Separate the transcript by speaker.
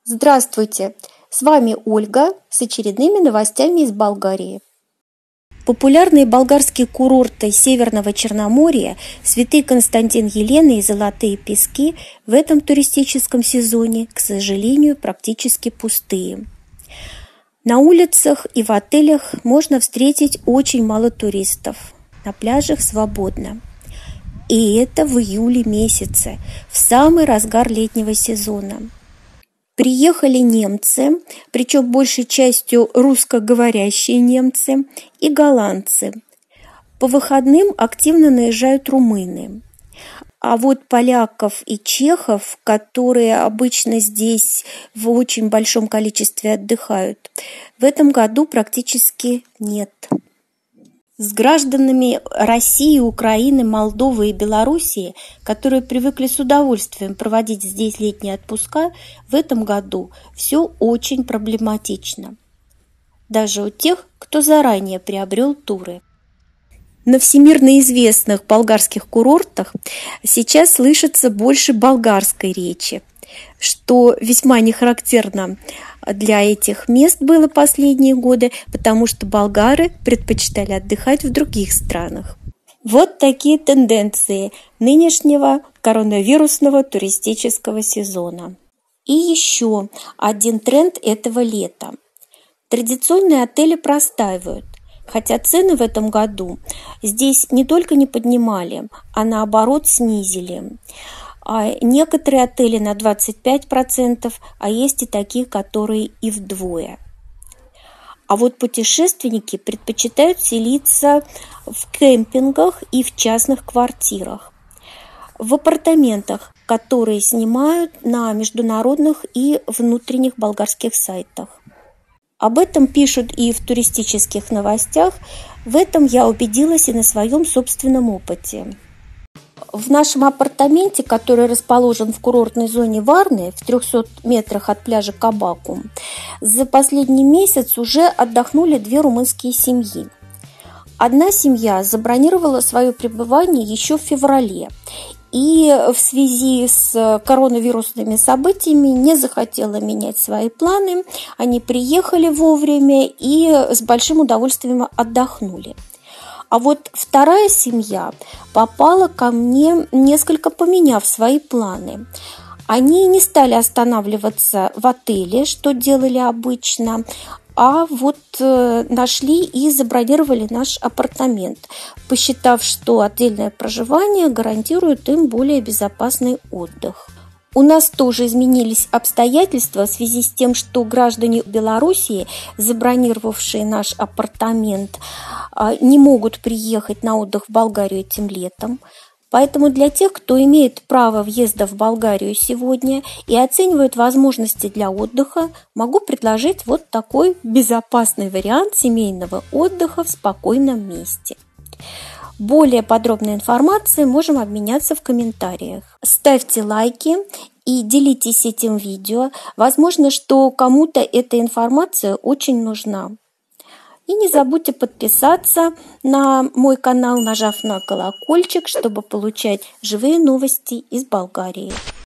Speaker 1: Здравствуйте! С вами Ольга с очередными новостями из Болгарии. Популярные болгарские курорты Северного Черноморья, Святый Константин Елены и Золотые Пески в этом туристическом сезоне, к сожалению, практически пустые. На улицах и в отелях можно встретить очень мало туристов, на пляжах свободно. И это в июле месяце, в самый разгар летнего сезона. Приехали немцы, причем большей частью русскоговорящие немцы и голландцы. По выходным активно наезжают румыны. А вот поляков и чехов, которые обычно здесь в очень большом количестве отдыхают, в этом году практически нет. С гражданами России, Украины, Молдовы и Белоруссии, которые привыкли с удовольствием проводить здесь летние отпуска, в этом году все очень проблематично. Даже у тех, кто заранее приобрел туры. На всемирно известных болгарских курортах сейчас слышится больше болгарской речи, что весьма не характерно для этих мест было последние годы, потому что болгары предпочитали отдыхать в других странах. Вот такие тенденции нынешнего коронавирусного туристического сезона. И еще один тренд этого лета. Традиционные отели простаивают, хотя цены в этом году здесь не только не поднимали, а наоборот снизили. Некоторые отели на 25%, а есть и такие, которые и вдвое. А вот путешественники предпочитают селиться в кемпингах и в частных квартирах, в апартаментах, которые снимают на международных и внутренних болгарских сайтах. Об этом пишут и в туристических новостях. В этом я убедилась и на своем собственном опыте. В нашем апартаменте, который расположен в курортной зоне Варны, в 300 метрах от пляжа Кабаку, за последний месяц уже отдохнули 2 румынские семьи. Одна семья забронировала свое пребывание еще в феврале и в связи с коронавирусными событиями не захотела менять свои планы. Они приехали вовремя и с большим удовольствием отдохнули. А вот вторая семья попала ко мне, несколько поменяв свои планы. Они не стали останавливаться в отеле, что делали обычно, а вот нашли и забронировали наш апартамент, посчитав, что отдельное проживание гарантирует им более безопасный отдых. У нас тоже изменились обстоятельства в связи с тем, что граждане Белоруссии, забронировавшие наш апартамент, не могут приехать на отдых в Болгарию этим летом. Поэтому для тех, кто имеет право въезда в Болгарию сегодня и оценивает возможности для отдыха, могу предложить вот такой безопасный вариант семейного отдыха в спокойном месте. Более подробной информацией можем обменяться в комментариях. Ставьте лайки и делитесь этим видео. Возможно, что кому-то эта информация очень нужна. И не забудьте подписаться на мой канал, нажав на колокольчик, чтобы получать живые новости из Болгарии.